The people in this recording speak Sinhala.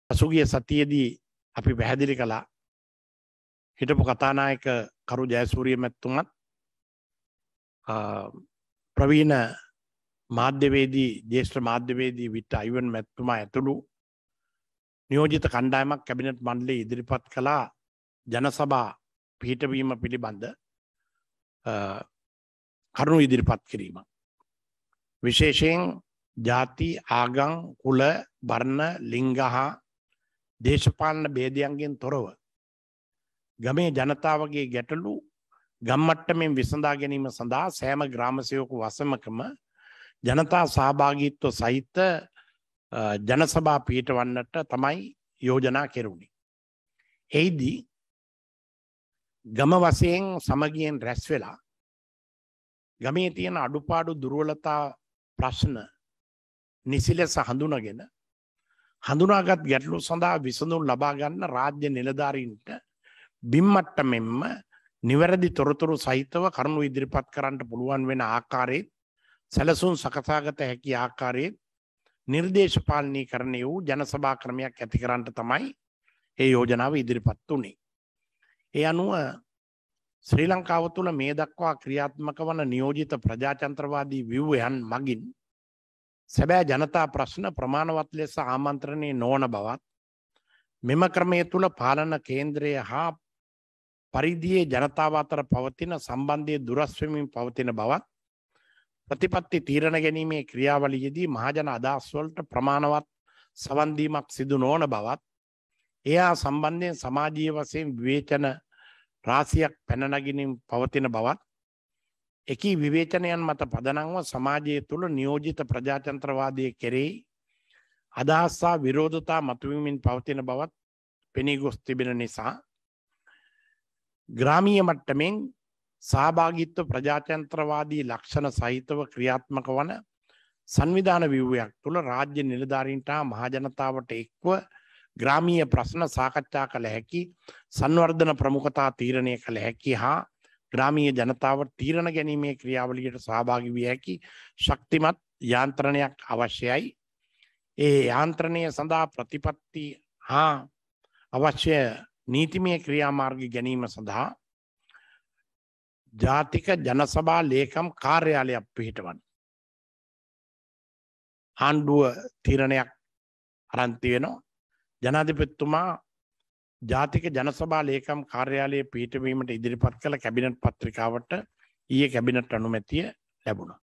පසුගිය සතියේදී අපි පැහැදිලි කළා හිටපු කතානායක කරු ජයසූරිය මැතිතුමත් ප්‍රවීණ මාධ්‍යවේදී ජ්‍යෙෂ්ඨ මාධ්‍යවේදී විට අයිවන් මැතිතුමා ඇතුළු නියෝජිත කණ්ඩායමක් කැබිනට් මණ්ඩලයේ ඉදිරිපත් කළා ජනසභා පිහිටවීම පිළිබඳ කරුණු ඉදිරිපත් කිරීම. විශේෂයෙන් ජාති ආගම් කුල වර්ණ ලිංග හා දේශපාලන ભેදයන්ගෙන් තොරව ගමේ ජනතාවගේ ගැටලු ගම්මට්ටමින් විසඳා ගැනීම සඳහා සෑම ග්‍රාම සේවක වසමකම ජනතා සහභාගීත්ව සහිත ජනසභා පිහිටවන්නට තමයි යෝජනා කෙරුණේ. එහිදී ගම වශයෙන් සමගියෙන් රැස් වෙලා ගමේ තියෙන අඩුපාඩු දුර්වලතා ප්‍රශ්න නිසි ලෙස හඳුනාගත් ගැටලු සඳහා විසඳුම් ලබා ගන්න රාජ්‍ය නිලධාරීන්ට බිම්මට්ටමෙන්ම නිවැරදි තොරතුරු සහිතව කරුණු ඉදිරිපත් කරන්න පුළුවන් වෙන ආකාරයේ සැලසුම් සකසාගත හැකි ආකාරයේ නිර්දේශ පාලනීකරණය වූ ජනසභා ක්‍රමයක් ඇති කරන්න තමයි මේ යෝජනාව ඉදිරිපත් වුණේ. ඒ අනුව ශ්‍රී ලංකාව තුළ මේ දක්වා ක්‍රියාත්මක වන නියෝජිත ප්‍රජාතන්ත්‍රවාදී ව්‍යුහයන් මගින් සැබෑ ජනතා ප්‍රශ්න ප්‍රමාණවත් ලෙස ආමන්ත්‍රණය නොවන බවත් මෙම ක්‍රමය තුළ පාලන කේන්ද්‍රය හා පරිදියේ ජනතාව අතර පවතින සම්බන්ධය දුරස් වෙමින් පවතින බවත් ප්‍රතිපත්ති තීරණ ගැනීමේ ක්‍රියාවලියේදී මහජන අදහස් වලට ප්‍රමාණවත් සවන් දීමක් සිදු නොවන බවත් එයා සම්බන්ධයෙන් සමාජීය වශයෙන් විවේචන රාශියක් පැන නගිනින් පවතින බවත් එකී විවේචනයන් මත පදනම්ව සමාජය තුළ නියෝජිත ප්‍රජාතන්ත්‍රවාදයේ කෙරෙහි අදහස් සහ විරෝධතා මතුවමින් පවතින බවත් පෙනී ගොස් තිබෙන නිසා ග්‍රාමීය මට්ටමින් සහභාගීත්ව ප්‍රජාතන්ත්‍රවාදී ලක්ෂණ සහිතව ක්‍රියාත්මක වන සංවිධාන ව්‍යුහයක් තුළ රාජ්‍ය නිලධාරීන්ට මහජනතාවට එක්ව ග්‍රාමීය ප්‍රශ්න සාකච්ඡා කළ හැකි සංවර්ධන ප්‍රමුඛතා තීරණය කළ හැකි හා ග්‍රාමීය ජනතාව තීරණ ගැනීමේ ක්‍රියාවලියට සහභාගී විය හැකි ශක්තිමත් යාන්ත්‍රණයක් අවශ්‍යයි. ඒ යාන්ත්‍රණය සඳහා ප්‍රතිපත්ති හා අවශ්‍ය නීතිමය ක්‍රියාමාර්ග ගැනීම සඳහා ජාතික ජනසභා ලේකම් කාර්යාලයක් පිහිටවන්න ආණ්ඩුව තීරණයක් අරන් තියෙනවා. ජනාධිපතිතුමා ජාතික ජනසභා ලේකම් කාර්යාලයේ පිහිටවීමට ඉදිරිපත් කළ කැබිනට් පත්‍රිකාවට ඊයේ කැබිනට් අනුමැතිය ලැබුණා.